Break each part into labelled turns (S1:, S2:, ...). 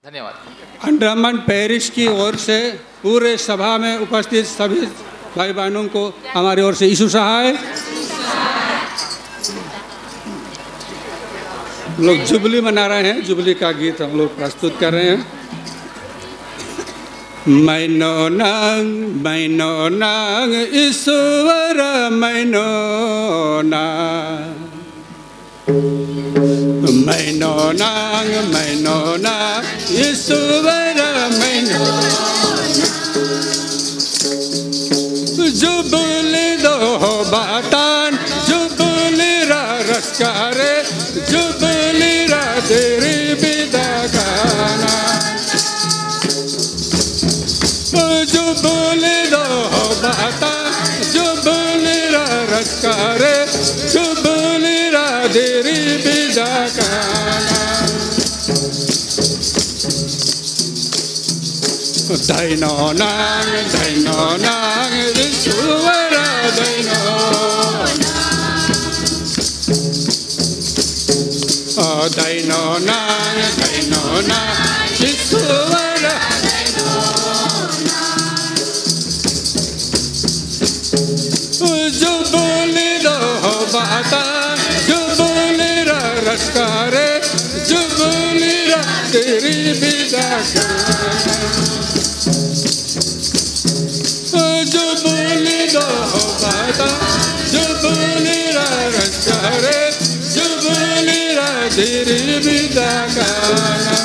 S1: धन्यवाद।
S2: अंडमान पेरिस की ओर से पूरे सभा में उपस्थित सभी भाई बहनों को हमारी ओर से यीशु सहाय। लोग जुबली मना रहे हैं, जुबली का गीत हम लोग प्रस्तुत कर रहे हैं। मैनो नांग ईश्वर मैनो नांग ईश्वर मैनो जुबली दो बातान जुबली रा रसकारे जुबली रा तेरी बिदा गाना जुबली दो बातान जुबली रा रसकारे जुबली रा तेरी बिदा गाना दैनो नांग ईश्वर दैनो नांग ईश्वर जुबली दो बाता जुबली रा रसकारे जुबली रा तेरी बिदा जुबली दो बाता जुबली रा रसकारे जुबली रा तेरी बिदा गाना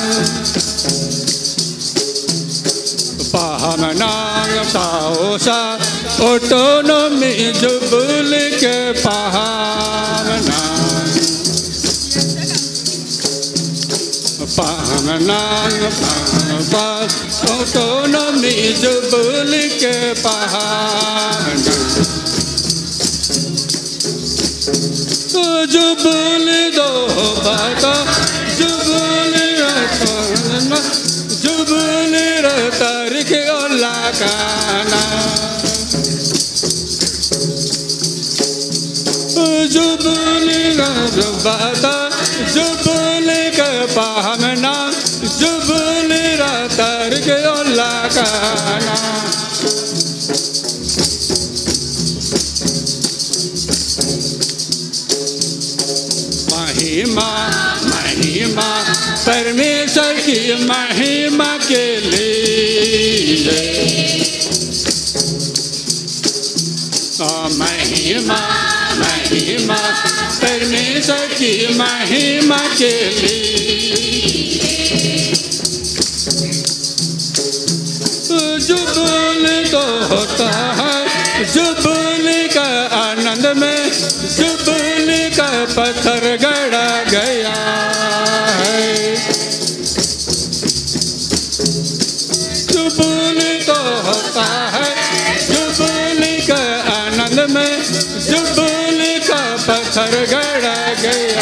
S2: पाहमनांग ताओसा ऑटोनॉमी जुबली के पाहमनांग ऑटोनॉमी जुबली के जुबली दो बाता जुबली जुबली तारीख ओला काना जुबली बाता जुबली के पाहमना जुबली तारीख ओला काना महिमा परमेश्वर की महिमा के लिए महिमा परमेश्वर की महिमा के लिए जुबली तो होता है जुबली का आनंद में जुबली का पत्थर गड़ा गया है जुबली तो होता है जुबली का आनंद में जुबली का पत्थर गड़ा गया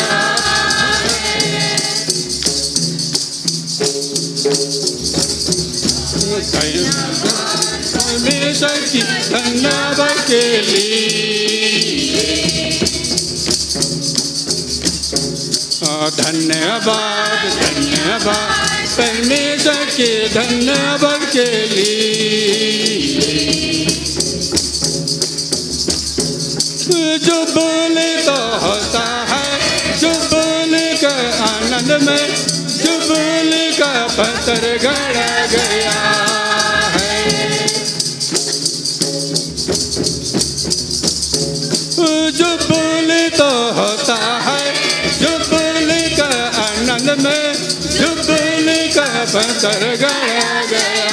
S2: हमेशा की धन्यवाद के लिए धन्यवाद परमेश्वर के धन्यवाद के लिए जुबली तो होता है जुबली का आनंद में जुबली का पत्थर गड़ा गया है जुबली तो होता है जुबली का आनंद में जुबली का पत्थर गड़ा गया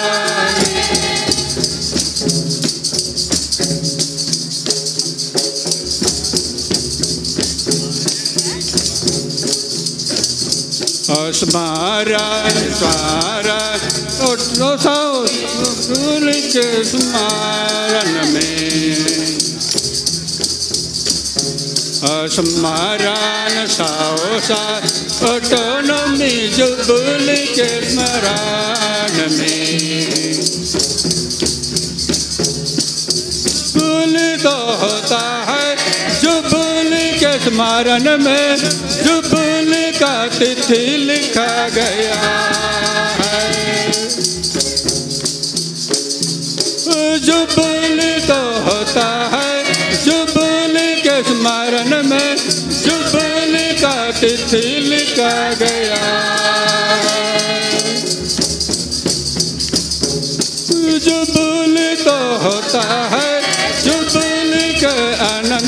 S2: स्मरण जुबली के स्मरण में स्मरण साओसा ऑटोनॉमी जुबली के स्मरण में जुबली तो होता है जुबली के स्मरण में जुबली का तिथि लिखा गया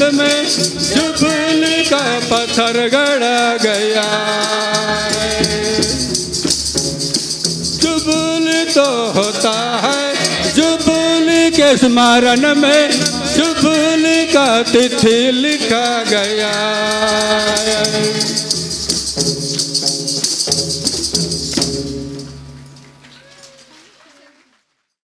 S2: में जुबली का पत्थर गड़ा गया। जुबली तो होता है जुबली के स्मरण में जुबली का तिथि लिखा गया।